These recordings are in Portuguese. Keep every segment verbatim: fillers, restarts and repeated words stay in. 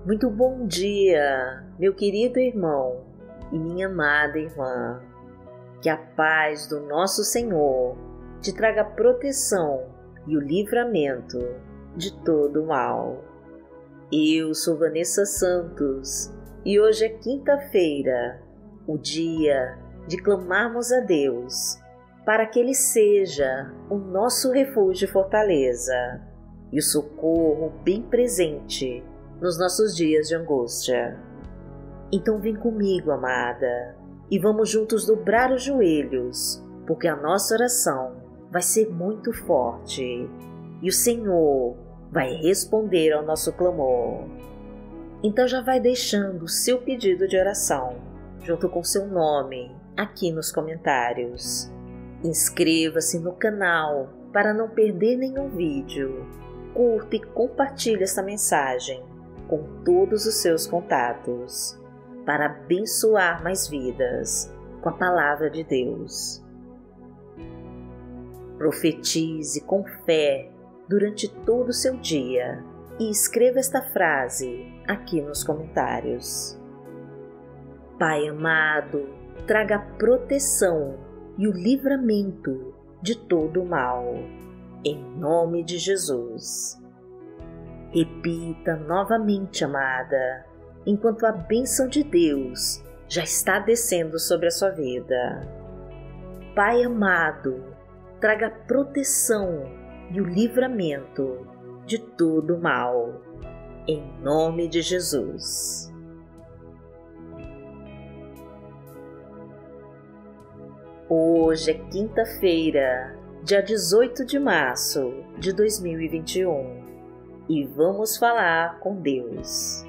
Muito bom dia, meu querido irmão e minha amada irmã. Que a paz do nosso Senhor te traga proteção e o livramento de todo mal. Eu sou Vanessa Santos e hoje é quinta-feira, o dia de clamarmos a Deus para que Ele seja o nosso refúgio e fortaleza e o socorro bem presente nos nossos dias de angústia. Então vem comigo, amada, e vamos juntos dobrar os joelhos, porque a nossa oração vai ser muito forte e o Senhor vai responder ao nosso clamor. Então já vai deixando o seu pedido de oração, junto com seu nome, aqui nos comentários. Inscreva-se no canal para não perder nenhum vídeo. Curta e compartilhe esta mensagem com todos os seus contatos, para abençoar mais vidas com a palavra de Deus. Profetize com fé durante todo o seu dia e escreva esta frase aqui nos comentários. Pai amado, traga a proteção e o livramento de todo o mal, em nome de Jesus. Repita novamente, amada, enquanto a bênção de Deus já está descendo sobre a sua vida. Pai amado, traga a proteção e o livramento de todo o mal, em nome de Jesus. Hoje é quinta-feira, dia dezoito de março de dois mil e vinte e um, e vamos falar com Deus.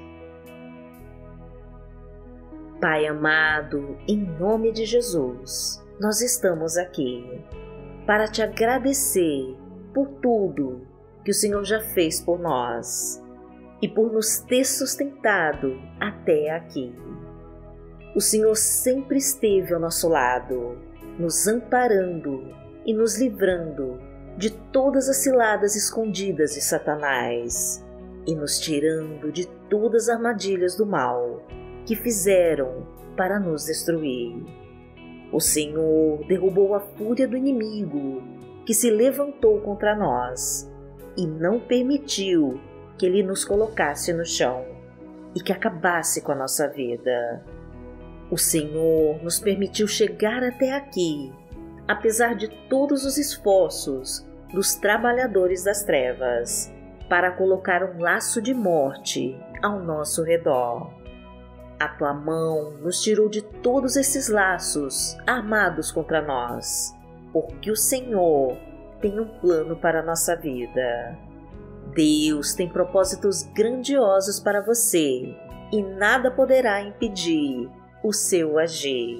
Pai amado, em nome de Jesus, nós estamos aqui para te agradecer por tudo que o Senhor já fez por nós e por nos ter sustentado até aqui. O Senhor sempre esteve ao nosso lado, nos amparando e nos livrando de todas as ciladas escondidas de Satanás e nos tirando de todas as armadilhas do mal que fizeram para nos destruir. O Senhor derrubou a fúria do inimigo que se levantou contra nós e não permitiu que ele nos colocasse no chão e que acabasse com a nossa vida. O Senhor nos permitiu chegar até aqui, apesar de todos os esforços dos trabalhadores das trevas, para colocar um laço de morte ao nosso redor. A tua mão nos tirou de todos esses laços armados contra nós, porque o Senhor tem um plano para a nossa vida. Deus tem propósitos grandiosos para você e nada poderá impedir o seu agir.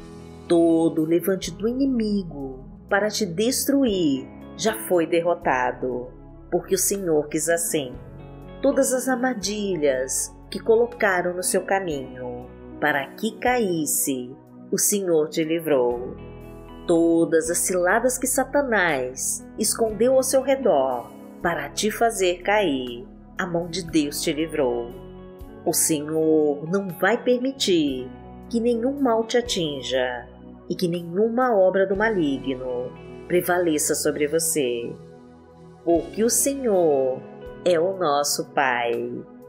Todo levante do inimigo para te destruir já foi derrotado, porque o Senhor quis assim. Todas as armadilhas que colocaram no seu caminho para que caísse, o Senhor te livrou. Todas as ciladas que Satanás escondeu ao seu redor para te fazer cair, a mão de Deus te livrou. O Senhor não vai permitir que nenhum mal te atinja e que nenhuma obra do maligno prevaleça sobre você, porque o Senhor é o nosso Pai.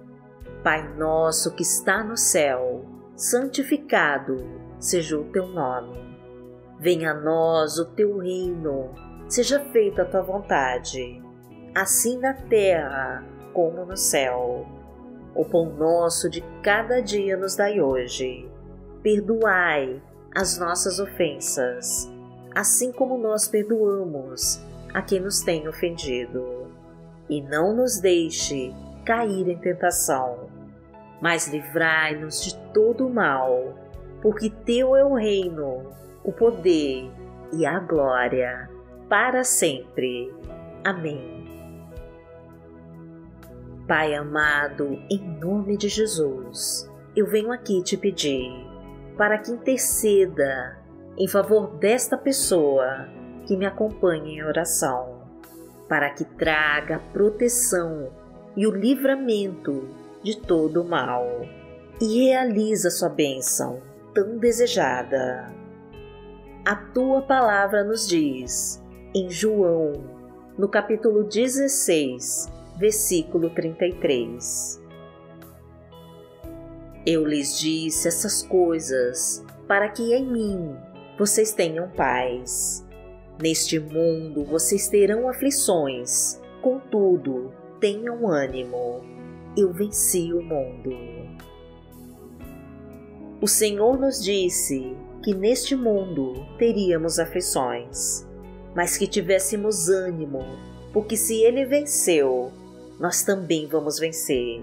Pai nosso que está no céu, santificado seja o teu nome. Venha a nós o teu reino, seja feita a tua vontade, assim na terra como no céu. O pão nosso de cada dia nos dai hoje. Perdoai as nossas ofensas, assim como nós perdoamos a quem nos tem ofendido. E não nos deixe cair em tentação, mas livrai-nos de todo o mal, porque teu é o reino, o poder e a glória, para sempre. Amém. Pai amado, em nome de Jesus, eu venho aqui te pedir para que interceda em favor desta pessoa que me acompanha em oração, para que traga a proteção e o livramento de todo o mal e realiza sua bênção tão desejada. A tua palavra nos diz, em João, no capítulo dezesseis, versículo trinta e três: Eu lhes disse essas coisas para que em mim vocês tenham paz. Neste mundo vocês terão aflições, contudo, tenham ânimo. Eu venci o mundo. O Senhor nos disse que neste mundo teríamos aflições, mas que tivéssemos ânimo, porque se Ele venceu, nós também vamos vencer.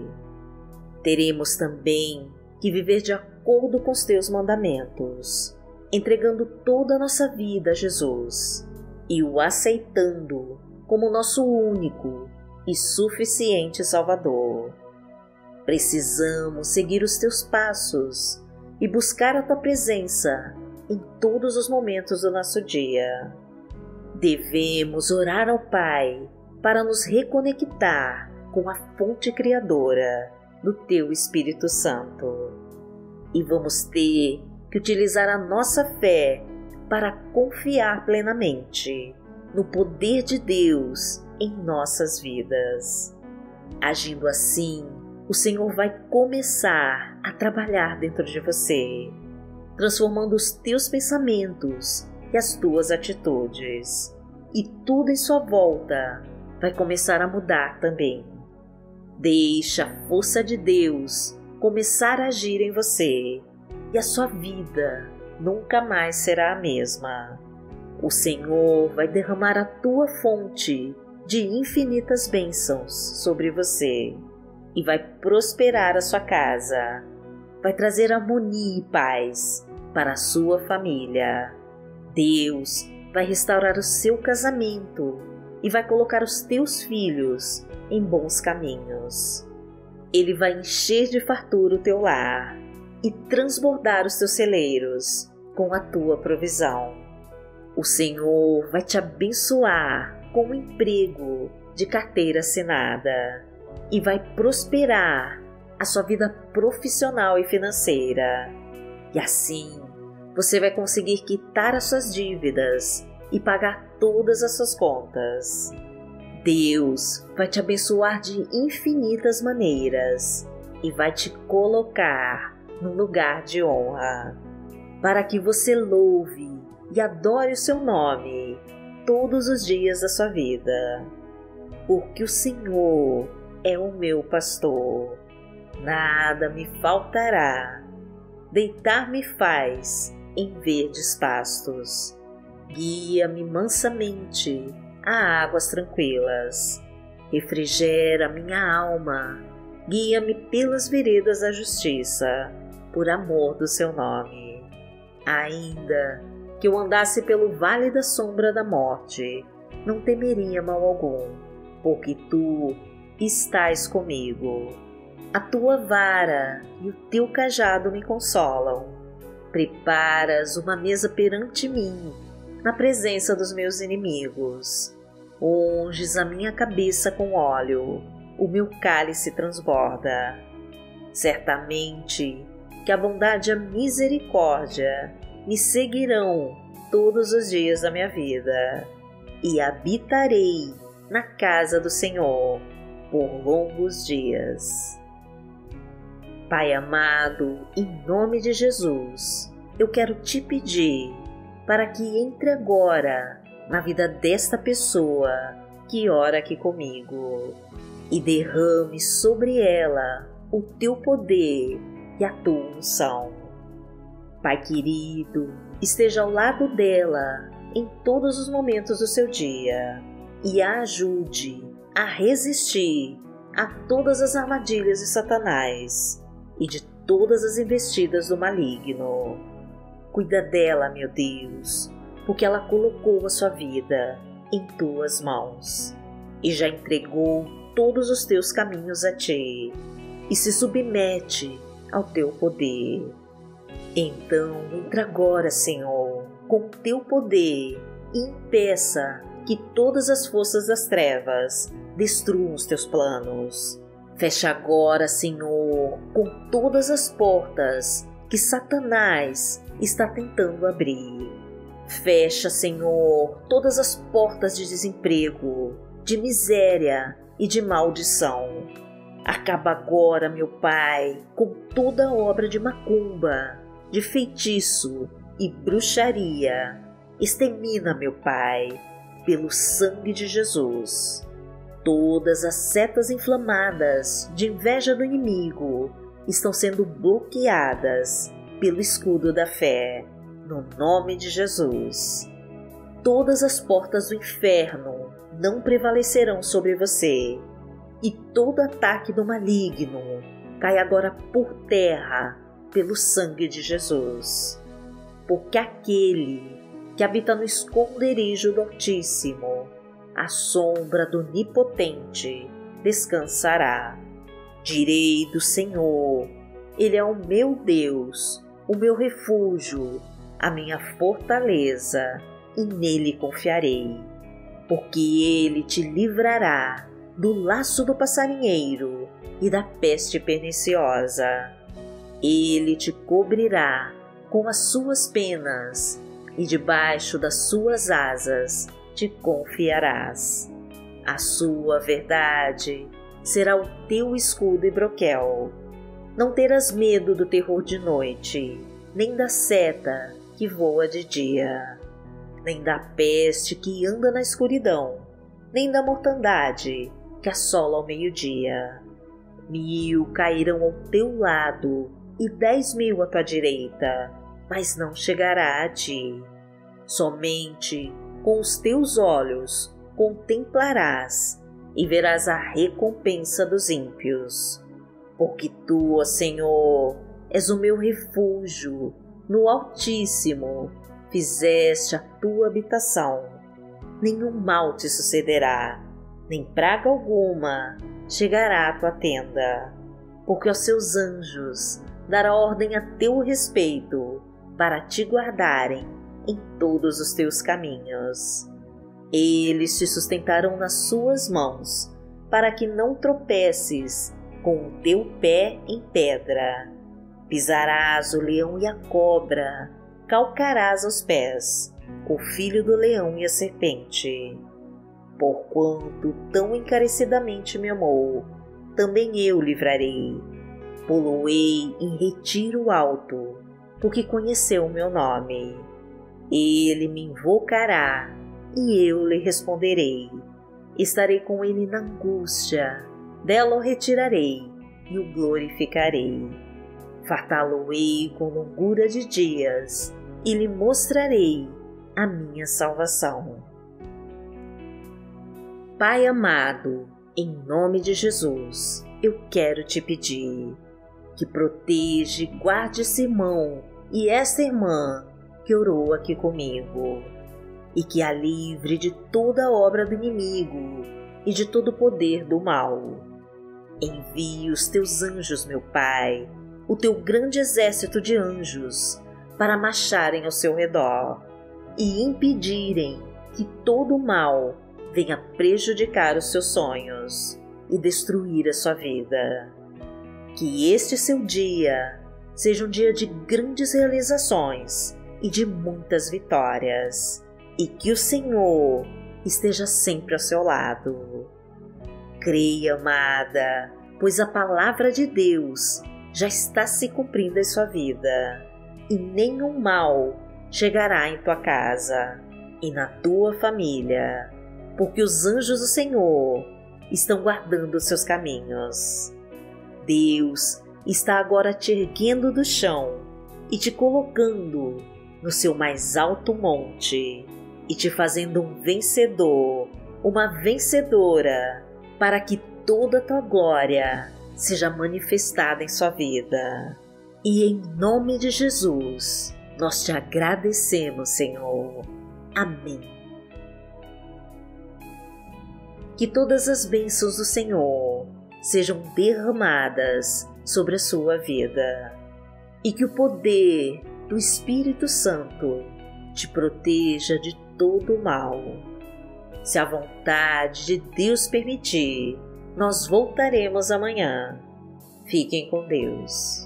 Teremos também que viver de acordo com os teus mandamentos, entregando toda a nossa vida a Jesus e o aceitando como nosso único e suficiente Salvador. Precisamos seguir os teus passos e buscar a tua presença em todos os momentos do nosso dia. Devemos orar ao Pai para nos reconectar com a fonte criadora do teu Espírito Santo. E vamos ter que utilizar a nossa fé para confiar plenamente no poder de Deus em nossas vidas. Agindo assim, o Senhor vai começar a trabalhar dentro de você, transformando os teus pensamentos e as tuas atitudes. E tudo em sua volta vai começar a mudar também. Deixa a força de Deus começar a agir em você e a sua vida nunca mais será a mesma. O Senhor vai derramar a tua fonte de infinitas bênçãos sobre você e vai prosperar a sua casa. Vai trazer harmonia e paz para a sua família. Deus vai restaurar o seu casamento e vai colocar os teus filhos em bons caminhos. Ele vai encher de fartura o teu lar e transbordar os teus celeiros com a tua provisão. O Senhor vai te abençoar com um emprego de carteira assinada e vai prosperar a sua vida profissional e financeira. E assim, você vai conseguir quitar as suas dívidas e pagar todas as suas contas. Deus vai te abençoar de infinitas maneiras e vai te colocar num lugar de honra, para que você louve e adore o seu nome todos os dias da sua vida. Porque o Senhor é o meu pastor, nada me faltará. Deitar-me faz em verdes pastos, guia-me mansamente a águas tranquilas, refrigera minha alma, guia-me pelas veredas da justiça, por amor do seu nome. Ainda que eu andasse pelo vale da sombra da morte, não temeria mal algum, porque tu estás comigo. A tua vara e o teu cajado me consolam. Preparas uma mesa perante mim, na presença dos meus inimigos. Unges a minha cabeça com óleo, o meu cálice transborda. Certamente que a bondade e a misericórdia me seguirão todos os dias da minha vida, e habitarei na casa do Senhor por longos dias. Pai amado, em nome de Jesus, eu quero te pedir para que entre agora na vida desta pessoa que ora aqui comigo e derrame sobre ela o teu poder e a tua unção. Pai querido, esteja ao lado dela em todos os momentos do seu dia e a ajude a resistir a todas as armadilhas de Satanás e de todas as investidas do maligno. Cuida dela, meu Deus, porque ela colocou a sua vida em tuas mãos e já entregou todos os teus caminhos a ti e se submete ao teu poder. Então, entra agora, Senhor, com o teu poder e impeça que todas as forças das trevas destruam os teus planos. Fecha agora, Senhor, com todas as portas que Satanás está tentando abrir. Fecha, Senhor, todas as portas de desemprego, de miséria e de maldição. Acaba agora, meu Pai, com toda obra de macumba, de feitiço e bruxaria. Extermina, meu Pai, pelo sangue de Jesus. Todas as setas inflamadas de inveja do inimigo estão sendo bloqueadas pelo escudo da fé, no nome de Jesus. Todas as portas do inferno não prevalecerão sobre você, e todo ataque do maligno cai agora por terra pelo sangue de Jesus. Porque aquele que habita no esconderijo do Altíssimo, à sombra do Onipotente, descansará. Direi do Senhor, Ele é o meu Deus, o meu refúgio, a minha fortaleza, e nele confiarei. Porque Ele te livrará do laço do passarinheiro e da peste perniciosa. Ele te cobrirá com as suas penas, e debaixo das suas asas te confiarás. A sua verdade será o teu escudo e broquel. Não terás medo do terror de noite, nem da seta que voa de dia, nem da peste que anda na escuridão, nem da mortandade que assola ao meio-dia. Mil cairão ao teu lado e dez mil à tua direita, mas não chegará a ti. Somente com os teus olhos contemplarás e verás a recompensa dos ímpios. Porque tu, ó Senhor, és o meu refúgio, no Altíssimo fizeste a tua habitação. Nenhum mal te sucederá, nem praga alguma chegará à tua tenda, porque aos seus anjos dará ordem a teu respeito para te guardarem em todos os teus caminhos. Eles te sustentarão nas suas mãos, para que não tropeces com o teu pé em pedra. Pisarás o leão e a cobra, calcarás aos pés o filho do leão e a serpente. Porquanto tão encarecidamente me amou, também eu livrarei. Poloei em retiro alto, porque conheceu o meu nome. Ele me invocará, e eu lhe responderei. Estarei com ele na angústia, dela o retirarei e o glorificarei. Fartá-lo-ei com longura de dias, e lhe mostrarei a minha salvação. Pai amado, em nome de Jesus, eu quero te pedir que proteja e guarde esse irmão e esta irmã que orou aqui comigo, e que a livre de toda obra do inimigo e de todo poder do mal. Envie os teus anjos, meu Pai, o teu grande exército de anjos, para marcharem ao seu redor e impedirem que todo o mal venha prejudicar os seus sonhos e destruir a sua vida. Que este seu dia seja um dia de grandes realizações e de muitas vitórias, e que o Senhor esteja sempre ao seu lado. Creia, amada, pois a palavra de Deus já está se cumprindo em sua vida, e nenhum mal chegará em tua casa e na tua família, porque os anjos do Senhor estão guardando os seus caminhos. Deus está agora te erguendo do chão e te colocando no seu mais alto monte e te fazendo um vencedor, uma vencedora, para que toda a tua glória seja manifestada em sua vida. E em nome de Jesus, nós te agradecemos, Senhor. Amém. Que todas as bênçãos do Senhor sejam derramadas sobre a sua vida, e que o poder do Espírito Santo te proteja de todo o mal. Se a vontade de Deus permitir, Nós voltaremos amanhã. Fiquem com Deus.